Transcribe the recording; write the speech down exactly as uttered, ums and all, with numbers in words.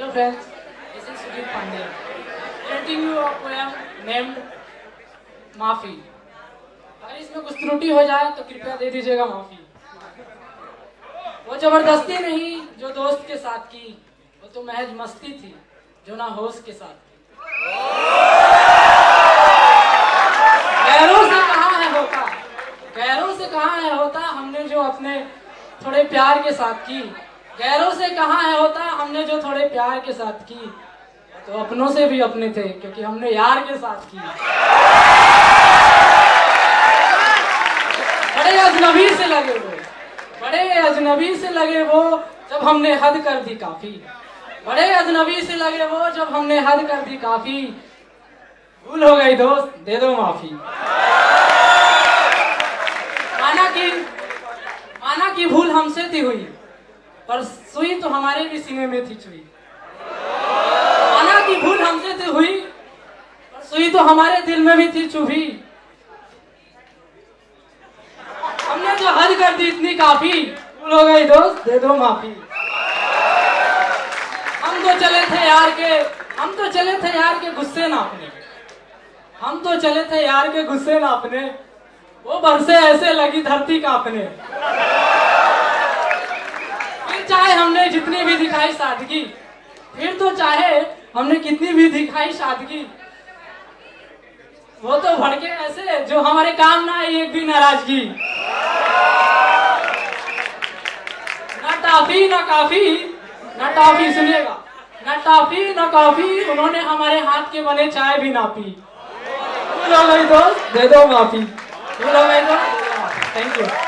Dear friends, this is Sujit Pandey. Presenting you a poem named माफी। अगर इसमें कुछ त्रुटि हो जाए तो कृपया दे दीजिएगा माफी। वो जबरदस्ती नहीं जो दोस्त के साथ की, वो तो महज मस्ती थी जो ना होश के साथ की। गैरों से कहाँ है होता, गैरों से कहाँ है होता हमने जो अपने थोड़े प्यार के साथ की। गैरों से कहाँ है होता हमने जो थोड़े प्यार के साथ की, तो अपनों से भी अपने थे क्योंकि हमने यार के साथ की। बड़े अजनबी से लगे वो, बड़े अजनबी से लगे वो जब हमने हद कर दी काफी। बड़े अजनबी से लगे वो जब हमने हद कर दी काफी। भूल हो गई दोस्त, दे दो माफी। माना कि माना कि भूल हमसे थी हुई, पर सुई तो हमारे भी सीने में थी चुई। माना कि भूल हमसे थी हुई, पर सुई तो हमारे दिल में भी थी चुभी। हमने जो हद कर दी इतनी काफी। भूल हो गई दोस्त, दे दो माफी। हम तो चले थे यार के हम तो चले थे यार के गुस्से नापने हम तो चले थे यार के गुस्से नापने वो बरसे ऐसे लगी धरती कांपने। फिर चाहे हमने जितनी भी दिखाई सादगी, फिर तो चाहे हमने कितनी भी दिखाई सादगी, वो तो भड़के ऐसे जो हमारे काम ना आई एक भी नाराजगी। ना टाफी ना काफी, ना टाफी सुनिएगा, ना टाफी ना काफी, उन्होंने हमारे हाथ के बने चाय भी ना पी। भूल हो गई दोस्त, दे दो माफी। भूल हो गई दोस्त, थैंक यू।